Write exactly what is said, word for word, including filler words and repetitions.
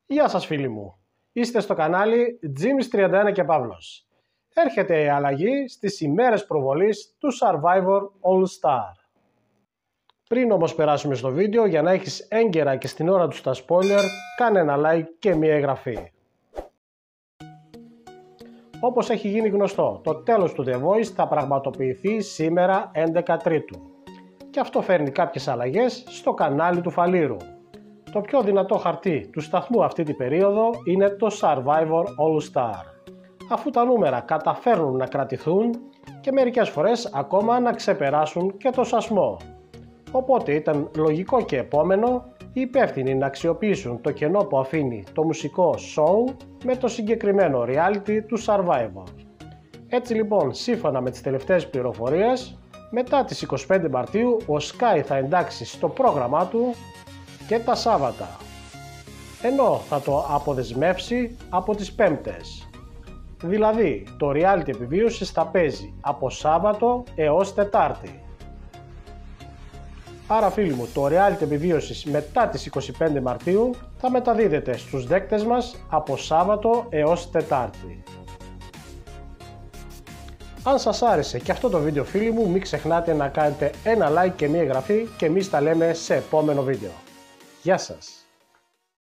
Γεια σας φίλοι μου, είστε στο κανάλι Jimmy's τριάντα ένα και Παύλος. Έρχεται η αλλαγή στις ημέρες προβολής του Survivor All Star. Πριν όμως περάσουμε στο βίντεο, για να έχεις έγκαιρα και στην ώρα του τα spoiler, κάνε ένα like και μια εγγραφή. Όπως έχει γίνει γνωστό, το τέλος του The Voice θα πραγματοποιηθεί σήμερα έντεκα Τρίτου. Και αυτό φέρνει κάποιες αλλαγές στο κανάλι του Φαλήρου. Το πιο δυνατό χαρτί του σταθμού αυτή την περίοδο είναι το Survivor All Star. Αφού τα νούμερα καταφέρνουν να κρατηθούν και μερικές φορές ακόμα να ξεπεράσουν και το σασμό. Οπότε ήταν λογικό και επόμενο οι υπεύθυνοι να αξιοποιήσουν το κενό που αφήνει το μουσικό show με το συγκεκριμένο reality του Survivor. Έτσι λοιπόν, σύμφωνα με τις τελευταίες πληροφορίες, μετά τις είκοσι πέντε Μαρτίου ο Sky θα εντάξει στο πρόγραμμά του και τα Σάββατα, ενώ θα το αποδεσμεύσει από τις Πέμπτες. Δηλαδή το reality επιβίωσης θα παίζει από Σάββατο έως Τετάρτη. Άρα φίλοι μου, το reality επιβίωσης μετά τις είκοσι πέντε Μαρτίου θα μεταδίδεται στους δέκτες μας από Σάββατο έως Τετάρτη. Αν σας άρεσε και αυτό το βίντεο φίλοι μου, μην ξεχνάτε να κάνετε ένα like και μια εγγραφή και εμείς τα λέμε σε επόμενο βίντεο. Γεια σας!